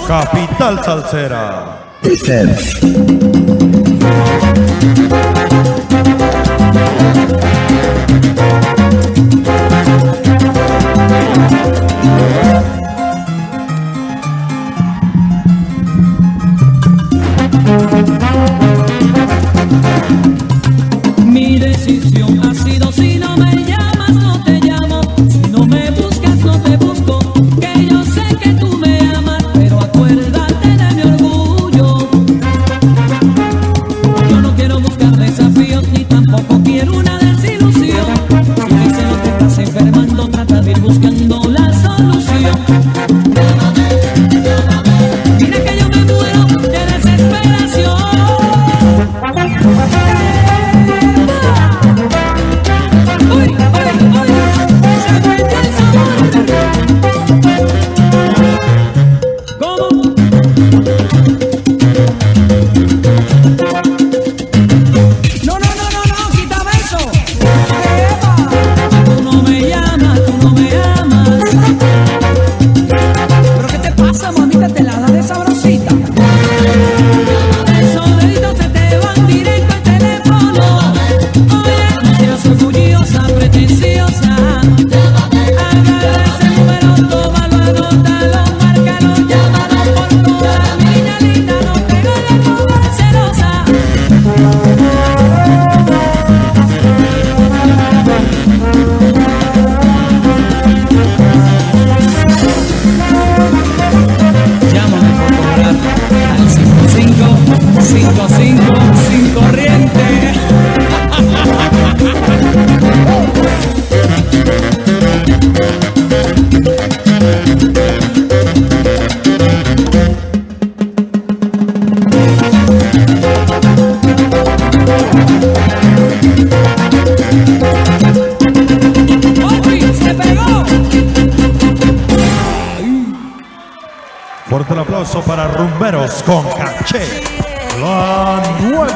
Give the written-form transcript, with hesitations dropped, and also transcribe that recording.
Capital Salsera. Mi decisión ha sido: si no me llamas, no te llamo; si no me buscas, no te busco. Que yo sé que tú me amas, pero acuérdate de mi orgullo. Yo no quiero buscar desafíos, ni tampoco quiero una desilusión. Si dices que te estás enfermando, trata de ir buscando la solución. Mira que yo me muero de desesperación. Sin corriente. ¡Se pegó! Fuerte el aplauso para Rumberos con Caché, la nueva.